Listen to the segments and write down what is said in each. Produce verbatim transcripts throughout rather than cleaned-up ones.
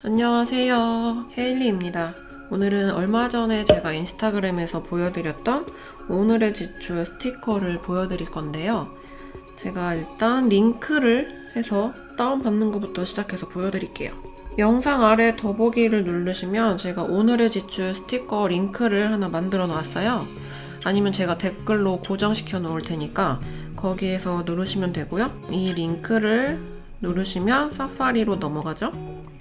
안녕하세요, 헤일리입니다. 오늘은 얼마 전에 제가 인스타그램에서 보여드렸던 오늘의 지출 스티커를 보여드릴 건데요. 제가 일단 링크를 해서 다운받는 것부터 시작해서 보여드릴게요. 영상 아래 더보기를 누르시면 제가 오늘의 지출 스티커 링크를 하나 만들어 놨어요. 아니면 제가 댓글로 고정시켜 놓을 테니까 거기에서 누르시면 되고요. 이 링크를 누르시면 사파리로 넘어가죠.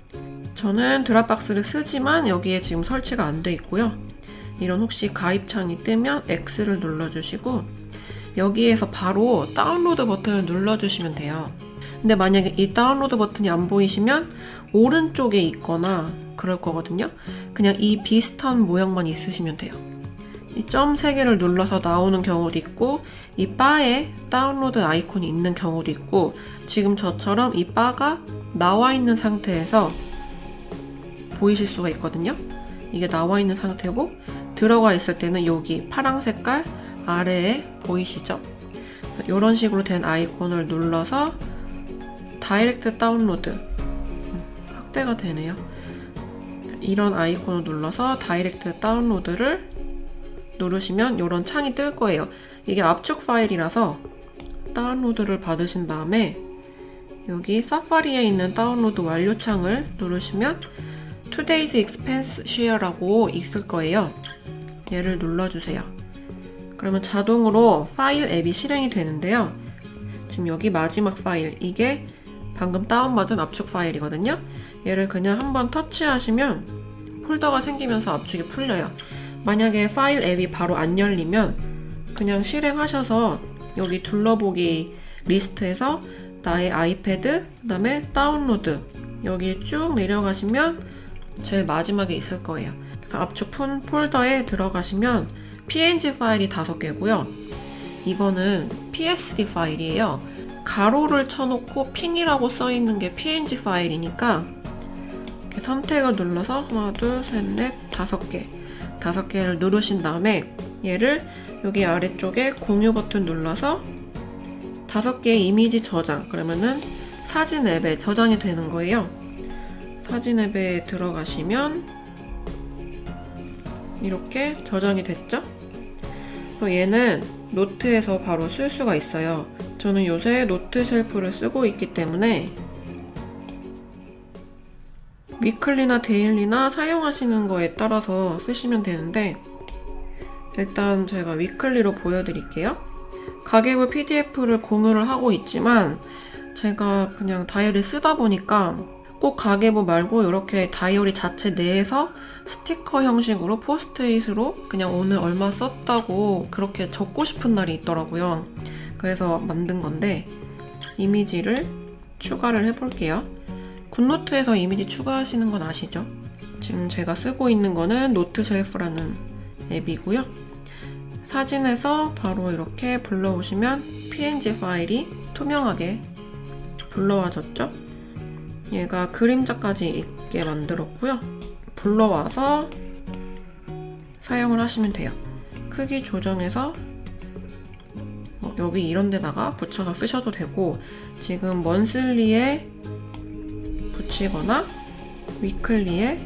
저는 드랍박스를 쓰지만 여기에 지금 설치가 안 돼 있고요. 이런 혹시 가입창이 뜨면 X를 눌러주시고 여기에서 바로 다운로드 버튼을 눌러주시면 돼요. 근데 만약에 이 다운로드 버튼이 안 보이시면 오른쪽에 있거나 그럴 거거든요. 그냥 이 비슷한 모양만 있으시면 돼요. 이 점 세 개를 눌러서 나오는 경우도 있고 이 바에 다운로드 아이콘이 있는 경우도 있고 지금 저처럼 이 바가 나와 있는 상태에서 보이실 수가 있거든요. 이게 나와 있는 상태고 들어가 있을 때는 여기 파란 색깔 아래에 보이시죠? 이런 식으로 된 아이콘을 눌러서 다이렉트 다운로드 확대가 되네요. 이런 아이콘을 눌러서 다이렉트 다운로드를 누르시면 이런 창이 뜰 거예요. 이게 압축 파일이라서 다운로드를 받으신 다음에 여기 사파리에 있는 다운로드 완료 창을 누르시면 Today's Expense Share라고 있을 거예요. 얘를 눌러주세요. 그러면 자동으로 파일 앱이 실행이 되는데요. 지금 여기 마지막 파일, 이게 방금 다운받은 압축 파일이거든요. 얘를 그냥 한번 터치하시면 폴더가 생기면서 압축이 풀려요. 만약에 파일 앱이 바로 안 열리면 그냥 실행하셔서 여기 둘러보기 리스트에서 나의 아이패드, 그 다음에 다운로드 여기 쭉 내려가시면 제일 마지막에 있을 거예요. 그래서 압축 푼 폴더에 들어가시면 피엔지 파일이 다섯 개고요. 이거는 피에스디 파일이에요. 가로를 쳐놓고 핑이라고 써있는 게 피엔지 파일이니까 이렇게 선택을 눌러서 하나, 둘, 셋, 넷, 다섯 개 다섯 개를 누르신 다음에 얘를 여기 아래쪽에 공유 버튼 눌러서 다섯 개의 이미지 저장, 그러면은 사진 앱에 저장이 되는 거예요. 사진 앱에 들어가시면 이렇게 저장이 됐죠? 그래서 얘는 노트에서 바로 쓸 수가 있어요. 저는 요새 노트 쉘프를 쓰고 있기 때문에 위클리나 데일리나 사용하시는 거에 따라서 쓰시면 되는데 일단 제가 위클리로 보여드릴게요. 가계부 피디에프를 공유를 하고 있지만 제가 그냥 다이어리 쓰다 보니까 꼭 가계부 말고 이렇게 다이어리 자체 내에서 스티커 형식으로 포스트잇으로 그냥 오늘 얼마 썼다고 그렇게 적고 싶은 날이 있더라고요. 그래서 만든 건데 이미지를 추가를 해볼게요. 굿노트에서 이미지 추가하시는 건 아시죠? 지금 제가 쓰고 있는 거는 노트쉘프라는 앱이고요. 사진에서 바로 이렇게 불러오시면 피엔지 파일이 투명하게 불러와졌죠? 얘가 그림자까지 있게 만들었고요. 불러와서 사용을 하시면 돼요. 크기 조정해서 뭐 여기 이런 데다가 붙여서 쓰셔도 되고 지금 먼슬리에 붙이거나 위클리에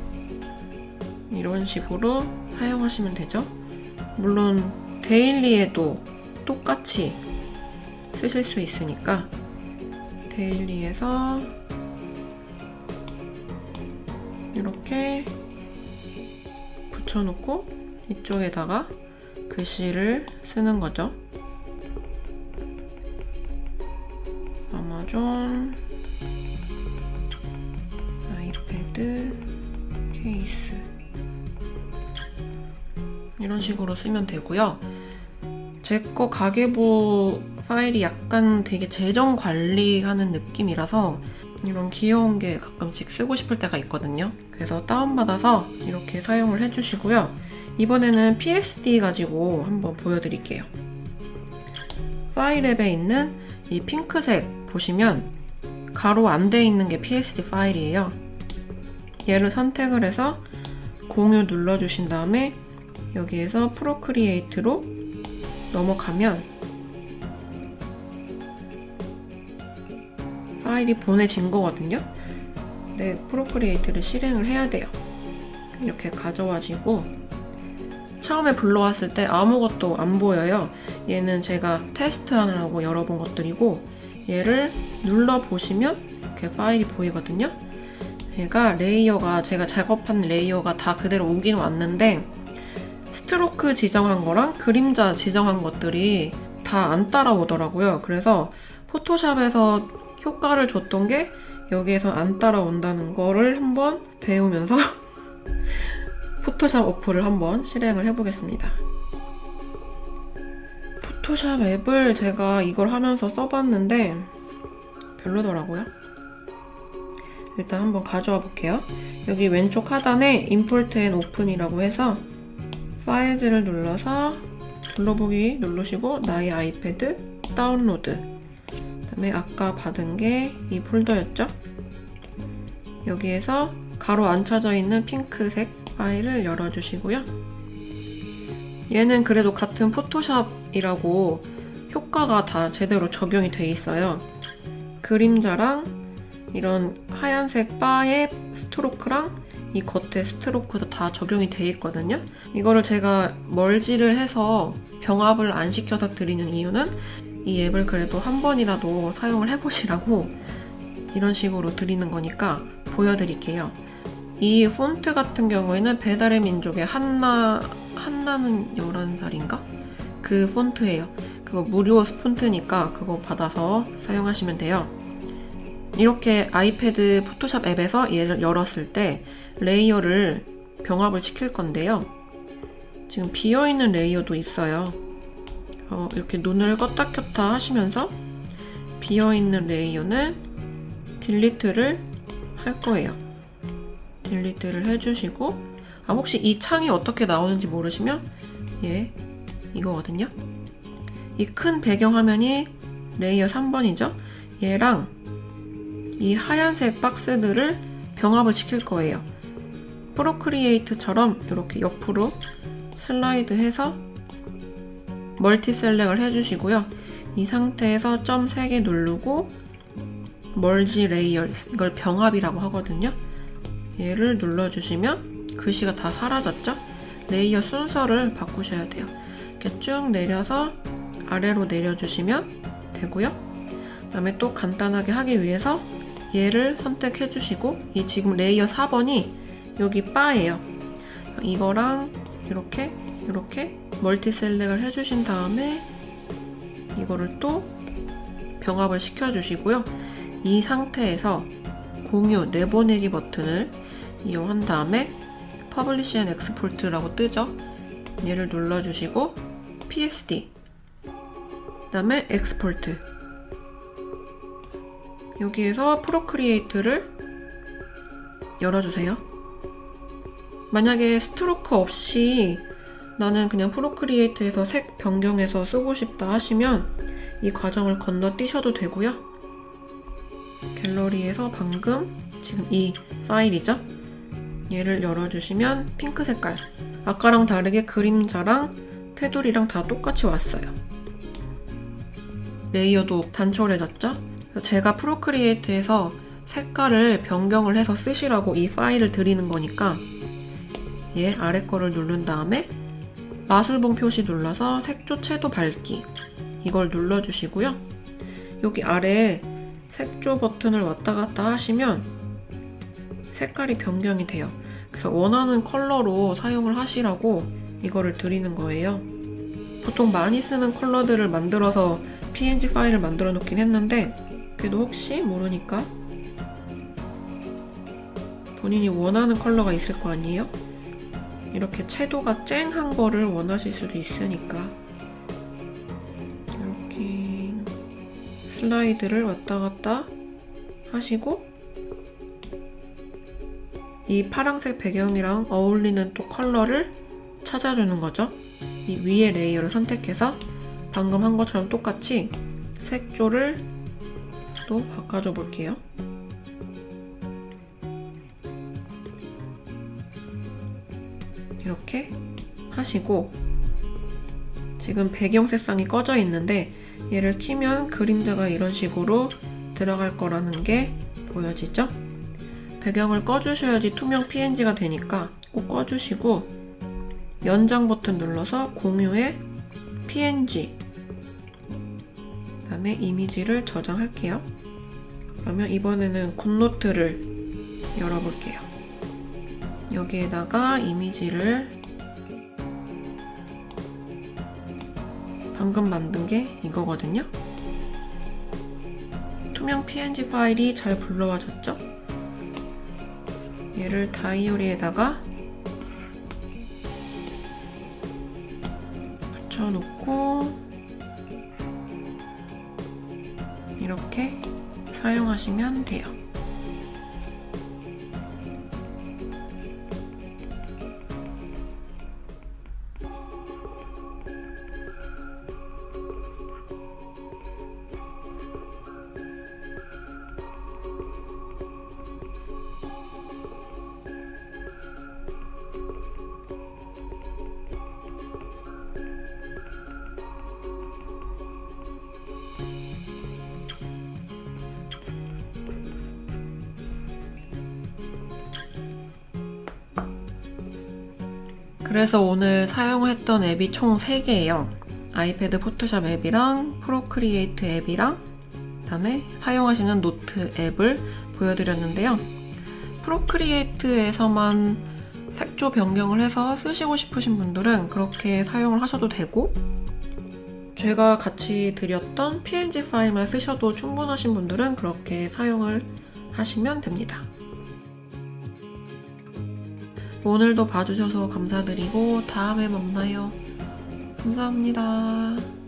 이런 식으로 사용하시면 되죠. 물론 데일리에도 똑같이 쓰실 수 있으니까 데일리에서 이렇게 붙여놓고 이쪽에다가 글씨를 쓰는 거죠. 아마존 아이패드 케이스 이런 식으로 쓰면 되고요. 제 거 가계부 파일이 약간 되게 재정 관리하는 느낌이라서 이런 귀여운 게 가끔씩 쓰고 싶을 때가 있거든요. 그래서 다운받아서 이렇게 사용을 해주시고요. 이번에는 피에스디 가지고 한번 보여드릴게요. 파일 앱에 있는 이 핑크색 보시면 가로 안 돼 있는 게 피에스디 파일이에요. 얘를 선택을 해서 공유 눌러주신 다음에 여기에서 프로크리에이트로 넘어가면 파일이 보내진 거거든요. 네, 프로크리에이트를 실행을 해야 돼요. 이렇게 가져와지고 처음에 불러왔을 때 아무것도 안 보여요. 얘는 제가 테스트하느라고 열어본 것들이고, 얘를 눌러보시면 이렇게 파일이 보이거든요. 얘가 레이어가, 제가 작업한 레이어가 다 그대로 오긴 왔는데 스트로크 지정한 거랑 그림자 지정한 것들이 다 안 따라오더라고요. 그래서 포토샵에서 효과를 줬던 게 여기에서 안 따라온다는 거를 한번 배우면서 포토샵 어플을 한번 실행을 해보겠습니다. 포토샵 앱을 제가 이걸 하면서 써봤는데 별로더라고요. 일단 한번 가져와 볼게요. 여기 왼쪽 하단에 Import and Open이라고 해서 파일즈를 눌러서 둘러보기 누르시고 나의 아이패드 다운로드, 그 다음에 아까 받은 게 이 폴더였죠? 여기에서 가로 안 쳐져 있는 핑크색 파일을 열어주시고요. 얘는 그래도 같은 포토샵이라고 효과가 다 제대로 적용이 돼 있어요. 그림자랑 이런 하얀색 바의 스트로크랑 이 겉에 스트로크도 다 적용이 돼 있거든요. 이거를 제가 멀지를 해서 병합을 안 시켜서 드리는 이유는 이 앱을 그래도 한 번이라도 사용을 해보시라고 이런 식으로 드리는 거니까 보여드릴게요. 이 폰트 같은 경우에는 배달의 민족의 한나, 한나는 열한 살인가? 그 폰트예요. 그거 무료 폰트니까 그거 받아서 사용하시면 돼요. 이렇게 아이패드 포토샵 앱에서 얘를 열었을 때 레이어를 병합을 시킬 건데요. 지금 비어있는 레이어도 있어요. 어, 이렇게 눈을 껐다 켰다 하시면서 비어있는 레이어는 딜리트를 할 거예요. 딜리트를 해주시고, 아 혹시 이 창이 어떻게 나오는지 모르시면 예, 이거거든요. 이 큰 배경화면이 레이어 삼 번이죠. 얘랑 이 하얀색 박스들을 병합을 시킬 거예요. 프로크리에이트처럼 이렇게 옆으로 슬라이드해서 멀티 셀렉을 해주시고요. 이 상태에서 점 세 개 누르고 멀지 레이어, 이걸 병합이라고 하거든요. 얘를 눌러주시면 글씨가 다 사라졌죠? 레이어 순서를 바꾸셔야 돼요. 이렇게 쭉 내려서 아래로 내려주시면 되고요. 그 다음에 또 간단하게 하기 위해서 얘를 선택해 주시고, 이 지금 레이어 사 번이 여기 바예요. 이거랑 이렇게 이렇게 멀티 셀렉을 해주신 다음에 이거를 또 병합을 시켜주시고요. 이 상태에서 공유, 내보내기 버튼을 이용한 다음에 Publish and Export라고 뜨죠? 얘를 눌러주시고 피에스디, 그 다음에 Export, 여기에서 프로크리에이트를 열어주세요. 만약에 스트로크 없이 나는 그냥 프로크리에이트에서 색 변경해서 쓰고 싶다 하시면 이 과정을 건너뛰셔도 되고요. 갤러리에서 방금 지금 이 파일이죠? 얘를 열어주시면 핑크 색깔, 아까랑 다르게 그림자랑 테두리랑 다 똑같이 왔어요. 레이어도 단촐해졌죠? 제가 프로크리에이트에서 색깔을 변경을 해서 쓰시라고 이 파일을 드리는 거니까 얘 아래 거를 누른 다음에 마술봉 표시 눌러서 색조 채도 밝기, 이걸 눌러주시고요. 여기 아래에 색조 버튼을 왔다 갔다 하시면 색깔이 변경이 돼요. 그래서 원하는 컬러로 사용을 하시라고 이거를 드리는 거예요. 보통 많이 쓰는 컬러들을 만들어서 피엔지 파일을 만들어 놓긴 했는데, 그래도 혹시 모르니까 본인이 원하는 컬러가 있을 거 아니에요? 이렇게 채도가 쨍한 거를 원하실 수도 있으니까 이렇게 슬라이드를 왔다 갔다 하시고, 이 파란색 배경이랑 어울리는 또 컬러를 찾아주는 거죠. 이 위에 레이어를 선택해서 방금 한 것처럼 똑같이 색조를 또 바꿔줘 볼게요. 이렇게 하시고, 지금 배경 색상이 꺼져 있는데 얘를 키면 그림자가 이런 식으로 들어갈 거라는 게 보여지죠? 배경을 꺼주셔야지 투명 피엔지가 되니까 꼭 꺼주시고 연장 버튼 눌러서 공유에 피엔지 그 다음에 이미지를 저장할게요. 그러면 이번에는 굿노트를 열어볼게요. 여기에다가 이미지를 방금 만든 게 이거거든요. 투명 피엔지 파일이 잘 불러와졌죠? 얘를 다이어리에다가 붙여놓고 이렇게 사용하시면 돼요. 그래서 오늘 사용했던 앱이 총 세 개예요. 아이패드 포토샵 앱이랑 프로크리에이트 앱이랑 그다음에 사용하시는 노트 앱을 보여드렸는데요. 프로크리에이트에서만 색조 변경을 해서 쓰시고 싶으신 분들은 그렇게 사용을 하셔도 되고 제가 같이 드렸던 피엔지 파일만 쓰셔도 충분하신 분들은 그렇게 사용을 하시면 됩니다. 오늘도 봐주셔서 감사드리고 다음에 만나요. 감사합니다.